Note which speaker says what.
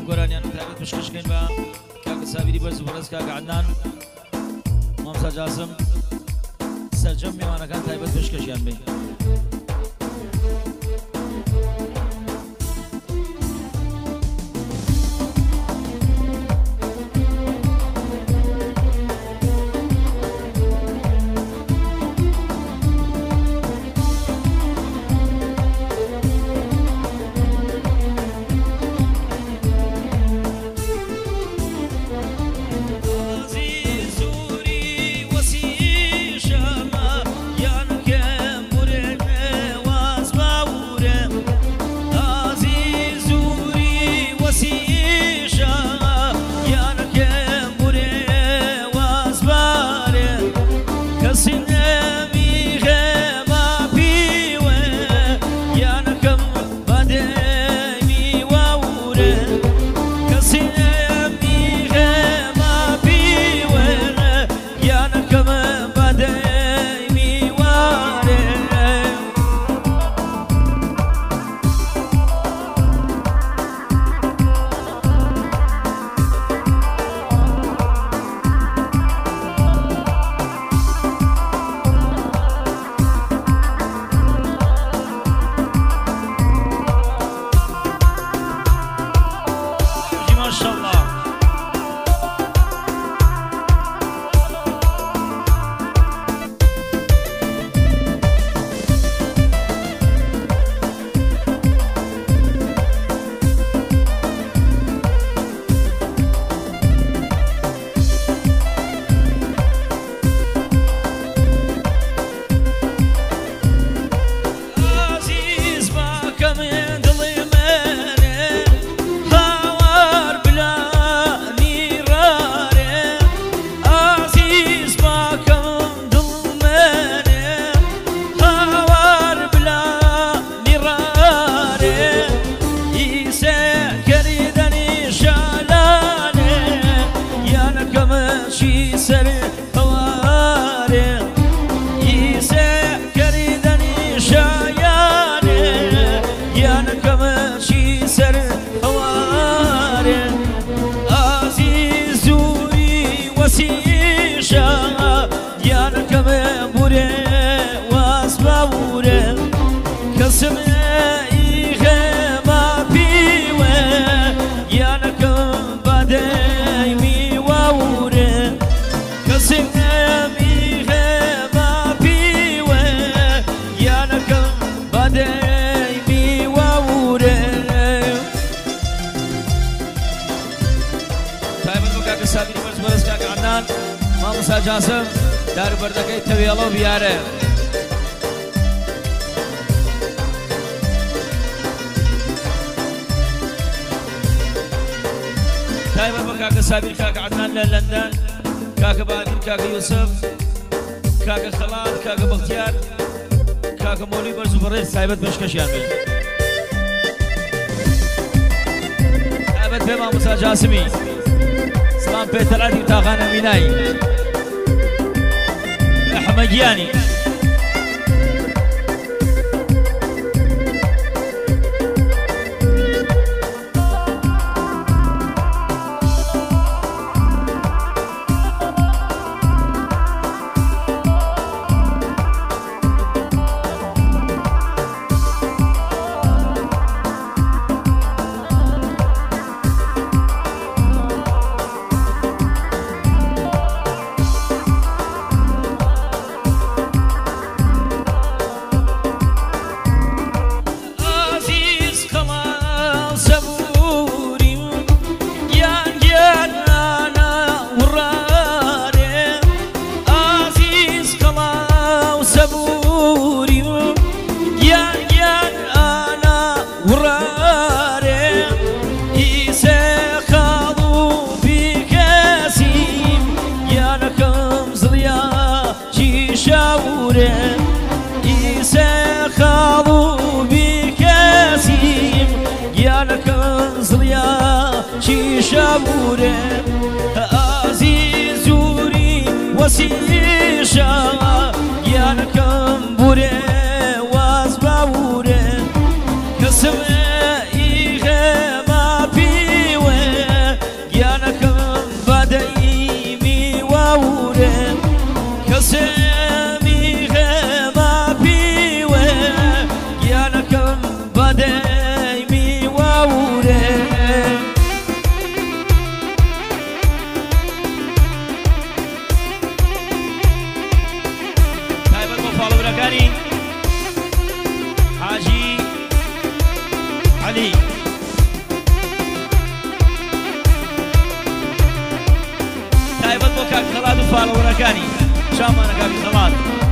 Speaker 1: گۆرانیان تایبەت پشکشکەین بە کاکە سابیری بەرز و بەڕێز کاکە عەدنان مامۆستا جاسم سەرجەم میوانەکان تایبەت پشکەشیان بێ. مامۆستا جاسم داروبەردەکەی تەوێڵە و بیارە تایبەت بە کاکە سابیر کاکە عەدنان لە لەندەن کاکە بادین کاکە یوسف کاکە خەڵات کاکە بەختیار کاکە مۆلی بەرز و بەڕێز تایبەت پێشکەشیان بێ. تایبەت پێ مامۆستا جاسمی سلام پێتەلاتی و تاقانە مینایی حمەگیانی شابوره عزیزوری وسیشا یانکم بوره واز باوره کسم ایغه ما پیوه بديمي ووري تايبر مفالو بركاني حاجي علي تايبر بوكاك خلاد وفالو بركاني شامانا كاكي خلاد